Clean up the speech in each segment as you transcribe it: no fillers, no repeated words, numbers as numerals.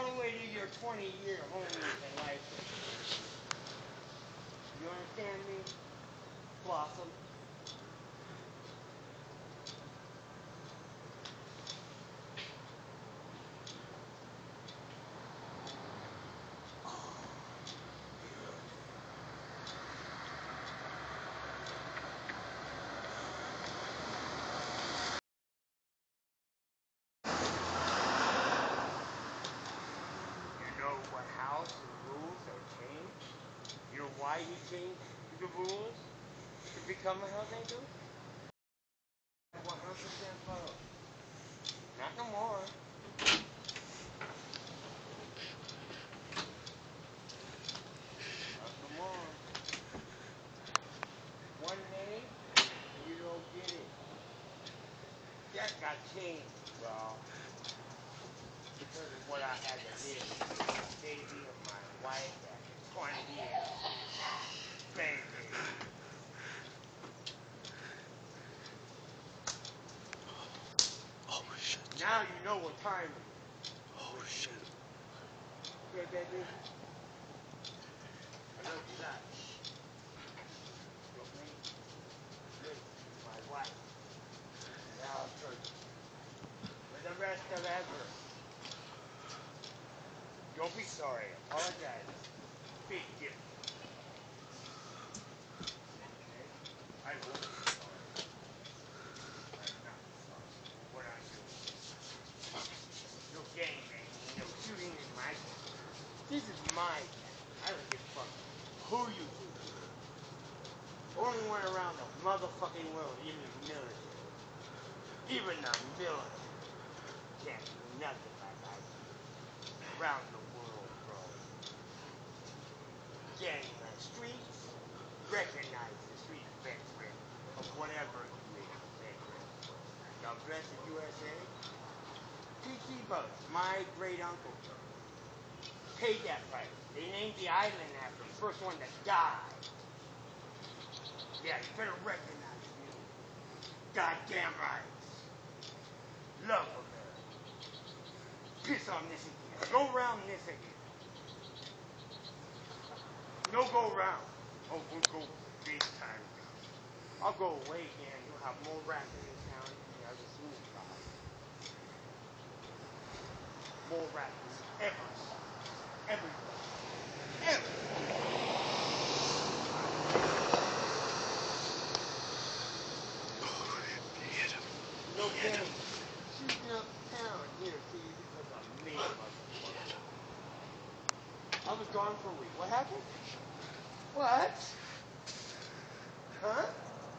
all the way to your 20-year homies in life. You understand me? Blossom. What house the rules are changed? You know why he changed the rules to become a Hell's Angel? 100% follow. Not no more. Not no more. One day, you don't get it. That got changed, bro. Because of what I had to live with my baby and my wife at 20 years. Baby. Oh shit. Now you know what time it is. Oh shit. Okay, baby? I love you that. You know me? Good. My wife. Now I'm church. For the rest of ever. Don't be sorry. Apologize. Big difference. Okay? I will be sorry. I'm not sorry for what I'm doing. No gangbanging, no shooting in my gang. This is my gang. I don't give a fuck who you do. Only one around the motherfucking world, even the military. Even the military can't do nothing like I do. Around the world, bro. Gang in the streets, recognize the street veteran of whatever you is, veteran. God bless the USA. P.T. Bugs, my great uncle, paid that price. They named the island after him, first one that died. Yeah, you better recognize me. Goddamn right. Love America. Piss on this again. Go round this again. No go round. Oh, we'll go big time. I'll go away again. You'll have more rap in this town than you ever seen in life. More rappers ever. Everywhere. Ever. No kidding. Shooting up town here, see, because I'm me, motherfucker. I was gone for a week. What happened? What? Huh?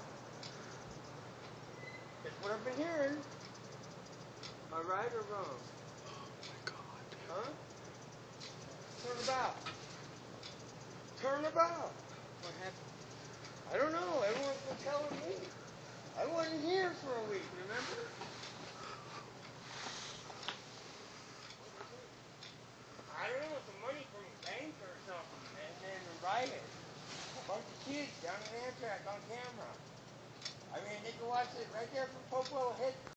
That's what I've been hearing. Am I right or wrong? Oh my god. Huh? Turn about. Turn about. What happened? I don't know. Everyone's been telling me. I wasn't here for a week, remember? I don't know, some money from a bank or something, and then a riot. A bunch of kids down in Amtrak on camera. I mean, they can watch it right there from Popo Head.